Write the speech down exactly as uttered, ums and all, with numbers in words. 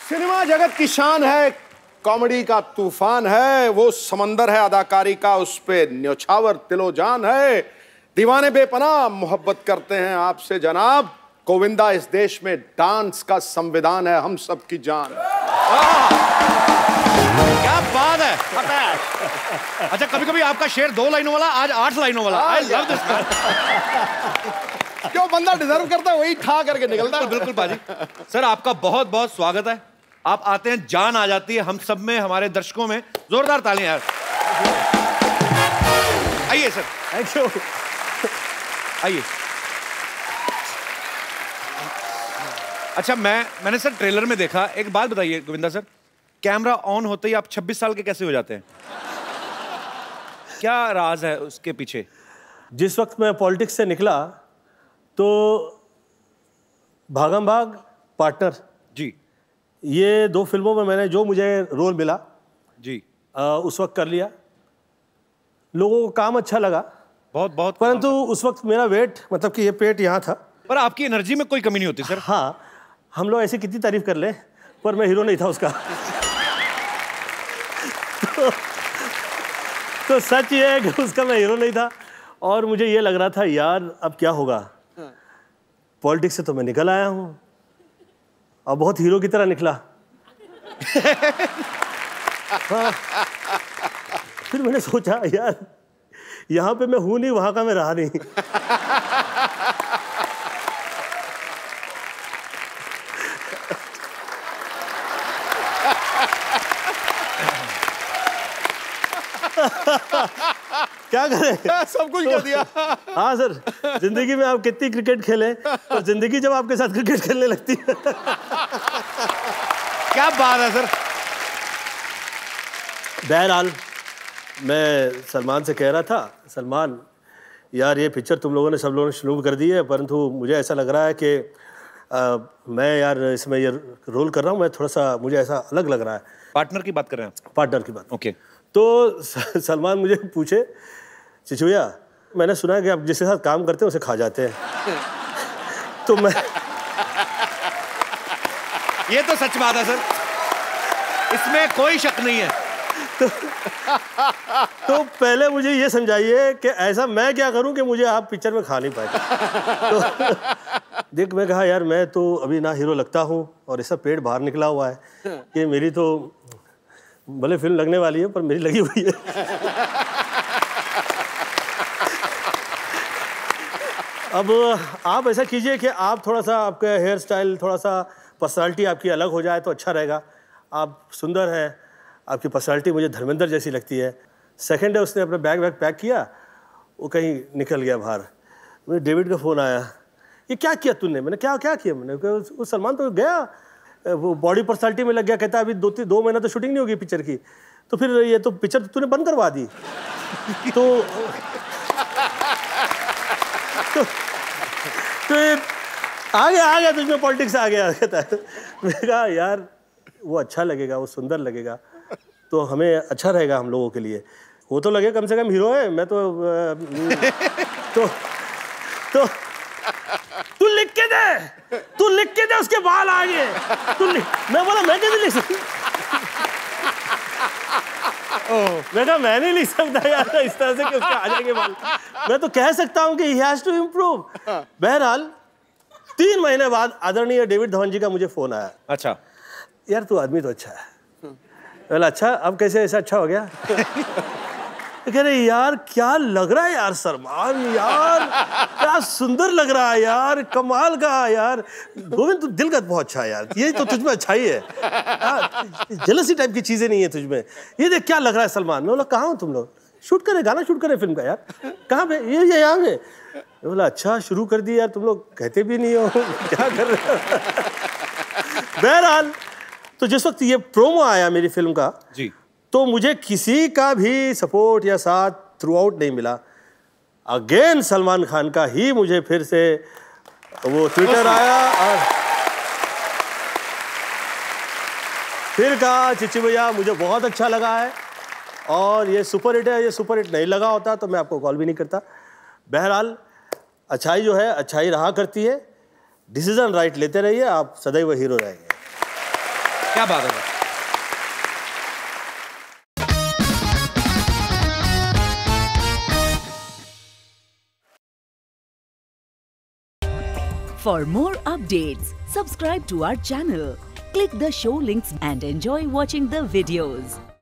Cinema जगत की शान है, कॉमेडी का तूफान है, वो समंदर है अदाकारी का, उस पे न्योछावर तिलो जान है। दीवाने बेपनाह मोहब्बत करते हैं आपसे जनाब। गोविंदा इस देश में डांस का संविधान है, हम सब की जान। क्या बात है। अच्छा, कभी कभी आपका शेर दो लाइनों वाला, आज आठ लाइनों वाला। I love this. क्यों बंदा डिजर्व करता है वही ठा करके निकलता है। बिल्कुल पाजी। सर आपका बहुत बहुत स्वागत है। आप आते हैं, जान आ जाती है हम सब में, हमारे दर्शकों में। जोरदार तालियां यार। आइए सर। Thank you. आइए। अच्छा, मैं मैंने सर ट्रेलर में देखा, एक बात बताइए गोविंदा सर, कैमरा ऑन होते ही आप छब्बीस साल के कैसे हो जाते हैं? क्या राज है उसके पीछे? जिस वक्त मैं पॉलिटिक्स से निकला तो भागम भाग, पार्टनर जी, ये दो फिल्मों में मैंने जो मुझे रोल मिला जी, आ, उस वक्त कर लिया। लोगों को काम अच्छा लगा, बहुत बहुत। परंतु उस वक्त मेरा वेट, मतलब कि ये पेट यहाँ था। पर आपकी एनर्जी में कोई कमी नहीं होती सर। हाँ, हम लोग ऐसी कितनी तारीफ कर ले, पर मैं हीरो नहीं था उसका। तो, तो सच ये है कि उसका मैं हीरो नहीं था, और मुझे ये लग रहा था यार अब क्या होगा। पॉलिटिक्स से तो मैं निकल आया हूँ और बहुत हीरो की तरह निकला। हाँ। फिर मैंने सोचा यार यहाँ पे मैं हूँ नहीं, वहाँ का मैं रहा नहीं। क्या करें, सब कुछ कर दिया। हाँ सर, जिंदगी में आप कितनी क्रिकेट खेलें, और जिंदगी जब आपके साथ क्रिकेट खेलने लगती है। क्या बात है सर। बहरहाल मैं सलमान से कह रहा था, सलमान यार ये पिक्चर तुम लोगों ने सब लोगों ने शुरू कर दी है, परंतु मुझे ऐसा लग रहा है कि आ, मैं यार इसमें ये रोल कर रहा हूँ, मैं थोड़ा सा, मुझे ऐसा अलग लग रहा है। पार्टनर की बात कर रहे हैं? पार्टनर की बात। ओके। तो सलमान मुझे पूछे, चिचू भैया मैंने सुना है कि आप जिसके साथ काम करते हैं उसे खा जाते हैं। तो मैं ये तो सच बात है सर, इसमें कोई शक नहीं है। तो, तो पहले मुझे ये समझाइए कि ऐसा मैं क्या करूं कि मुझे आप पिक्चर में खा नहीं पाए। तो देख, मैं कहा यार मैं तो अभी ना हीरो लगता हूं, और ऐसा पेट बाहर निकला हुआ है कि मेरी तो भले फिल्म लगने वाली है पर मेरी लगी हुई है। अब आप ऐसा कीजिए कि आप थोड़ा सा, आपका हेयर स्टाइल, थोड़ा सा पर्सनालिटी आपकी अलग हो जाए तो अच्छा रहेगा। आप सुंदर हैं, आपकी पर्सनालिटी मुझे धर्मेंद्र जैसी लगती है। सेकंड है, उसने अपना बैग वैग पैक किया, वो कहीं निकल गया बाहर। मुझे डेविड का फ़ोन आया, ये क्या किया तूने? मैंने क्या क्या किया? मैंने कहा वो सलमान तो गया, वो बॉडी पर्सनालिटी में लग गया। कहता अभी दो तीन दो महीना तो शूटिंग नहीं होगी पिक्चर की, तो फिर ये तो पिक्चर तूने बंद करवा दी। तो तो, तो ये आ गया आ गया तुझमें पॉलिटिक्स आ गया। कहता है, मैंने कहा यार वो अच्छा लगेगा, वो सुंदर लगेगा, तो हमें अच्छा रहेगा हम लोगों के लिए। वो तो लगे कम से कम हीरो है, मैं तो तो तो तू लिख के दे, तू लिख के दे उसके बाल आगे। तू मैं बोला मैं कैसे लिख सकती? मैं कहा मैं नहीं लिख सकता यार इस तरह से कि उसके आ जाएंगे बाल। मैं तो कह सकता हूँ कि he has to improve। बहरहाल तीन महीने बाद आदरणीय डेविड धवन जी का मुझे फोन आया। अच्छा यार तू आदमी तो अच्छा है। बोला अच्छा, अब कैसे ऐसा अच्छा हो गया? कह रहे यार क्या लग रहा है यार सलमान, यार क्या सुंदर लग रहा है यार, कमाल का यार। गोविंद तू दिल का बहुत अच्छा है यार, ये तो तुझमें अच्छाई है, जेलसी टाइप की चीजें नहीं है तुझमें। ये देख क्या लग रहा है सलमान। मैं बोला कहाँ हो तुम लोग? शूट करें, गाना शूट करें फिल्म का। यार कहाँ पे? ये ये यहाँ पे। मैं बोला अच्छा शुरू कर दी यार, तुम लोग कहते भी नहीं हो क्या कर रहे हो। बहरहाल तो जिस वक्त ये प्रोमो आया मेरी फिल्म का जी, तो मुझे किसी का भी सपोर्ट या साथ थ्रू आउट नहीं मिला। अगेन सलमान खान का ही मुझे फिर से वो ट्विटर आया और फिर कहा चिच्ची भैया मुझे बहुत अच्छा लगा है और ये सुपर हिट है। ये सुपर हिट नहीं लगा होता तो मैं आपको कॉल भी नहीं करता। बहरहाल अच्छाई जो है अच्छाई रहा करती है। डिसीजन राइट लेते रहिए, आप सदैव हीरो रहेंगे। क्या बात है। For more updates, subscribe to our channel, click the show links and enjoy watching the videos.